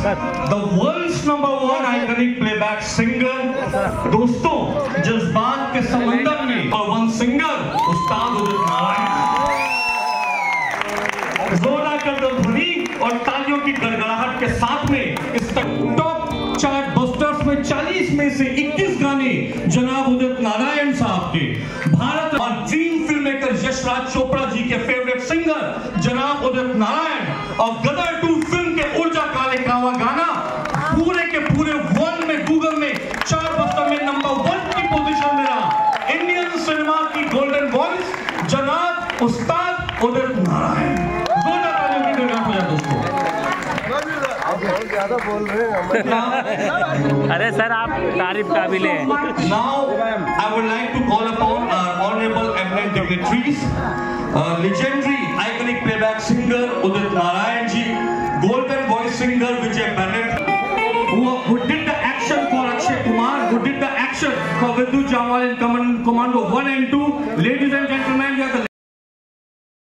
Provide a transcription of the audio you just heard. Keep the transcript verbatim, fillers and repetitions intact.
The world's number one iconic playback singer. दोस्तों, जज्बात के समंदर में वन सिंगर उस्ताद उदित नारायण। जोरा कर दो ध्वनि और तालियों की गड़गड़ाहट के साथ में इस तक टॉप चार्ट बस्टर्स में चालीस में से इक्कीस गाने जनाब उदित नारायण साहब के। भारत और dream film maker Yashraj Chopra ji के फेवरेट सिंगर जनाब उदित नारायण और गदर टू फिल्म के ऊर्जा काले कावा गाना पूरे के पूरे वर्ल्ड में गूगल में चार बस्टर में नंबर वन की पोजीशन में रहा। इंडियन सिनेमा की गोल्डन वॉइस जनाब उस्ताद उदित नारायण। जोरदार तालियों की गड़गड़ाहट हो जाए दोस्तों। ज्यादा बोल रहे हैं। अरे सर, आप तारीफ काबिल हैं। Now I would like to call upon our honorable eminent dignitaries, uh, legendary iconic playback singer Udit Narayan ji, golden voice singer Vijay Bennett, who, who did the action for Akshay Kumar, who did the action for Vidhu Jamal in Commando one and two. Ladies and gentlemen, you are the